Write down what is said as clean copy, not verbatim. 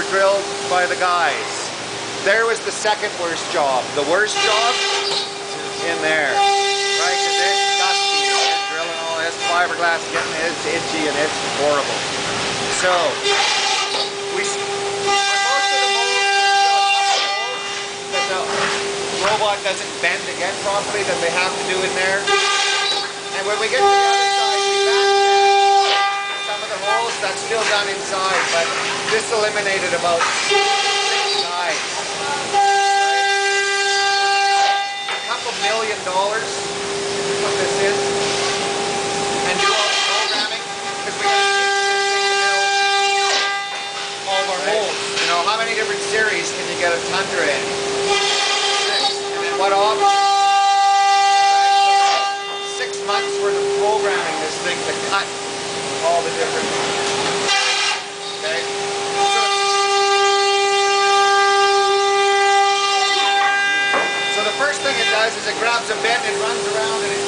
drilled by the guys. There was the second worst job. The worst job in there, right? Because it's dusty. It's drilling all this fiberglass, getting it's itchy and it's horrible. So we most of the molds, that the robot doesn't bend again properly that they have to do in there. And when we get to the other side, we back some of the holes that's still done inside, but this eliminated about 6 guys. A couple $1 million to put this in and do all the programming because we got to teach this thing to build all of our holes. You know, how many different series can you get a tundra in? 6. And then what options? 6 months worth of programming this thing to cut all the different ones. Okay? So the first thing it does is it grabs a bend, it runs around and it